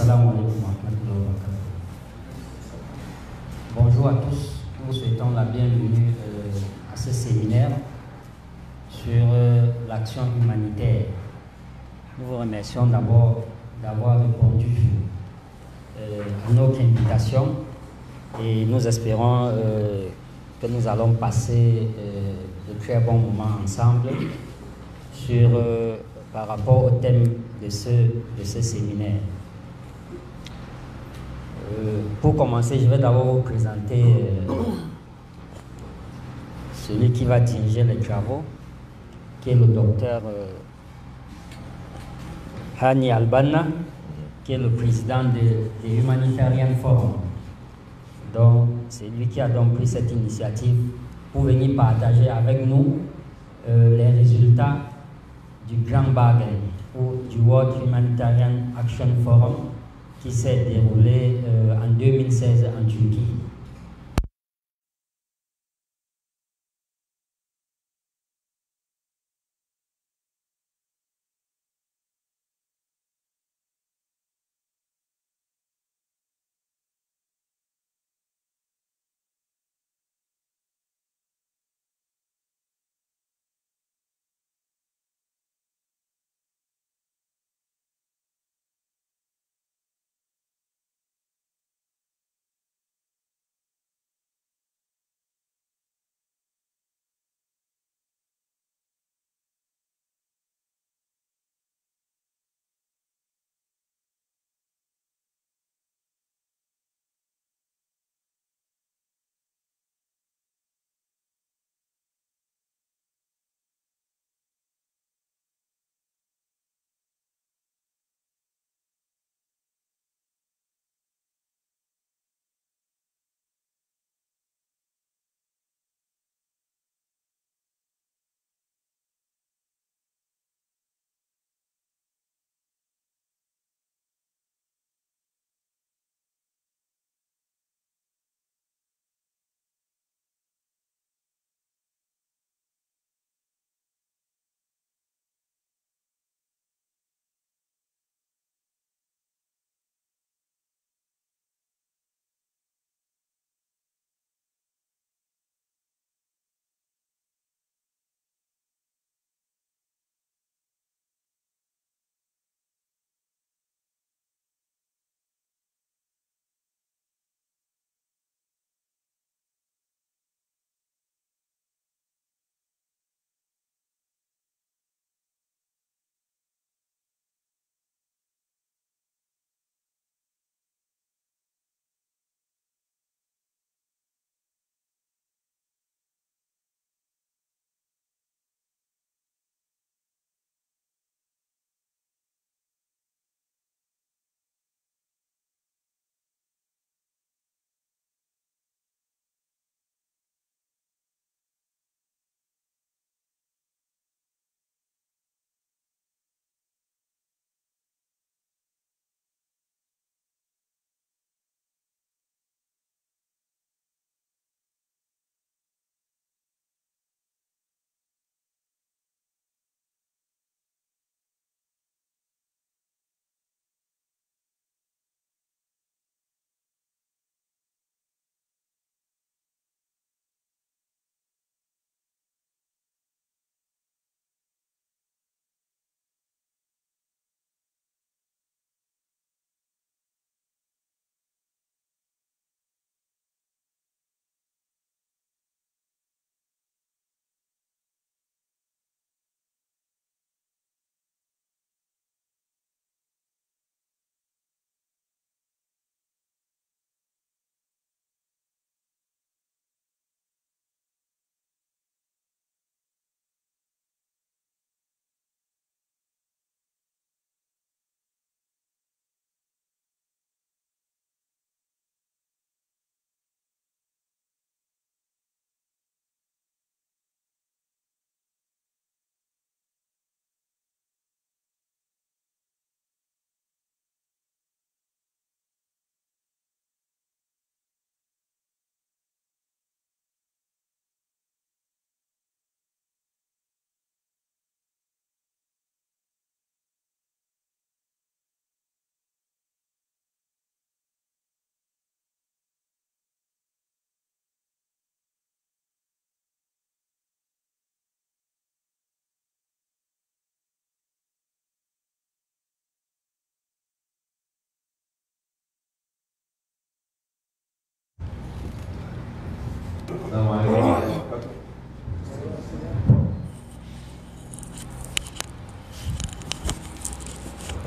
Assalamu alaikum wa rahmatullahi wa barakatuh. Bonjour à tous, nous souhaitons la bienvenue à ce séminaire sur l'action humanitaire. Nous vous remercions d'abord d'avoir répondu à notre invitation et nous espérons que nous allons passer de très bons moments ensemble par rapport au thème de ce séminaire. Pour commencer, je vais d'abord vous présenter celui qui va diriger les travaux, qui est le docteur Hani Albanna, qui est le président de Humanitarian Forum. Donc, c'est lui qui a donc pris cette initiative pour venir partager avec nous les résultats du Grand Bargain ou du World Humanitarian Action Forum qui s'est déroulé en 2016 en Turquie.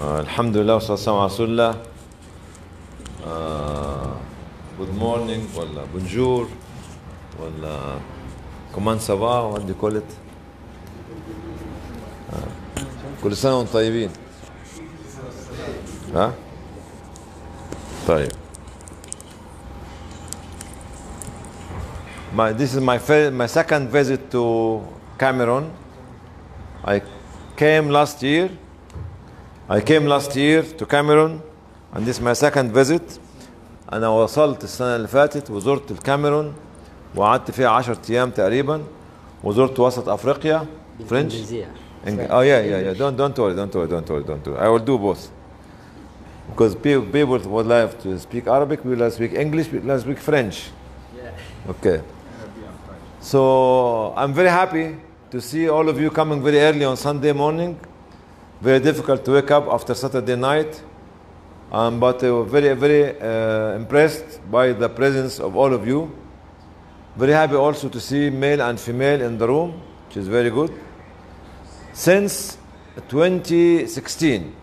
Alhamdulillah, wassalamu ala rasulillah. Good morning, wala bonjour, wala comment ça va, what do you call it? كل سنة وانتم طيبين. ها؟ طيب. This is my second visit to Cameroon. I came last year to Cameroon, and this is my second visit. أنا وصلت السنة اللي فاتت وزرت الكاميرون وقعدت فيها 10 أيام تقريبا وزرت وسط أفريقيا. French? Oh yeah. Don't worry. I will do both. Because people would like to speak Arabic, people like to speak English, people like to speak French. Yeah. Okay. So I'm very happy to see all of you coming very early on Sunday morning. Very difficult to wake up after Saturday night. But very impressed by the presence of all of you. Very happy also to see male and female in the room, which is very good. Since 2016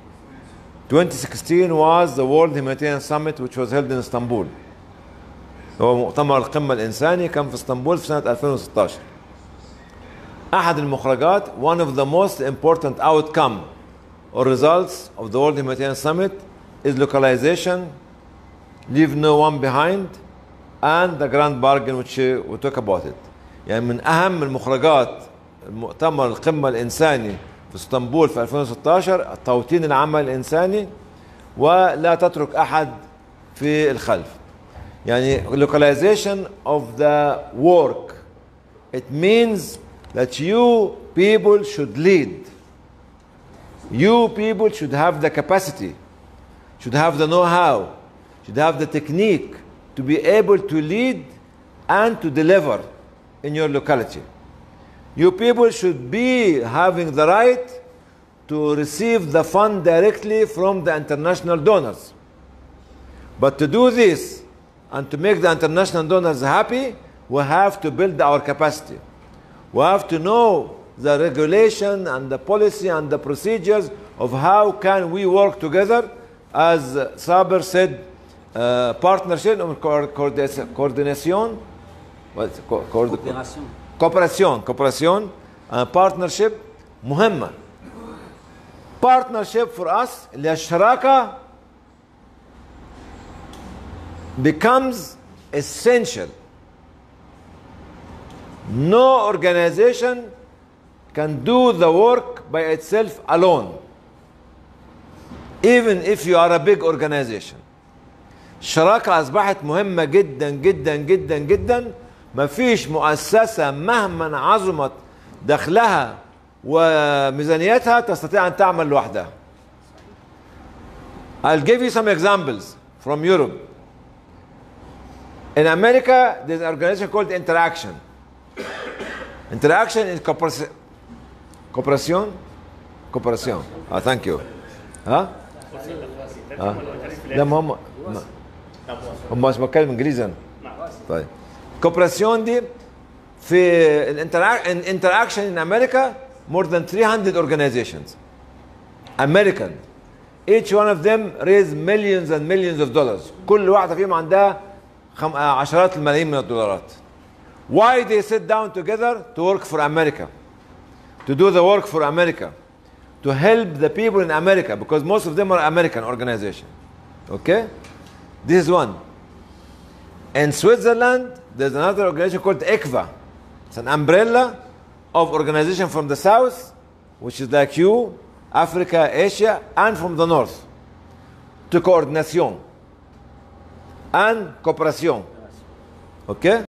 was the World Humanitarian Summit, which was held in Istanbul. هو مؤتمر القمة الإنساني كان في اسطنبول في سنة 2016. أحد المخرجات, one of the most important outcome or results of the World Humanitarian Summit is localization, leave no one behind, and the grand bargain, which we talk about it. يعني من أهم المخرجات المؤتمر القمة الإنساني في اسطنبول في 2016 توطين العمل الإنساني ولا تترك أحد في الخلف. يعني localization of the work. It means that you people should lead. You people should have the capacity, should have the know-how, should have the technique to be able to lead and to deliver in your locality. You people should be having the right to receive the fund directly from the international donors. But to do this and to make the international donors happy, we have to build our capacity. We have to know the regulation and the policy and the procedures of how can we work together. As Saber said, partnership or coordination, cooperation and partnership مهمة. Partnership for us, الشراكة becomes essential. No organization can do the work by itself alone, even if you are a big organization. الشراكة أصبحت مهمة جدا جدا جدا جدا. ما فيش مؤسسة مهما عظمت دخلها وميزانيتها تستطيع أن تعمل لوحدها. I'll give you some examples from Europe. In America, there's an organization called Interaction. Interaction is cooperation. Thank you. ها؟ لا ما هم مش بتكلم انجليزي انا. طيب. كوبراسيون دي في الانتراكشن in America more than 300 organizations. American. Each one of them raise millions and millions of dollars. كل واحدة فيهم عندها عشرات الملايين من الدولارات. Why they sit down together? To work for America. To do the work for America. To help the people in America, because most of them are American organization. Okay? This is one. In Switzerland, there's another organization called ECVA. It's an umbrella of organization from the south, which is like you, Africa, Asia, and from the north. To coordination and cooperation. Okay?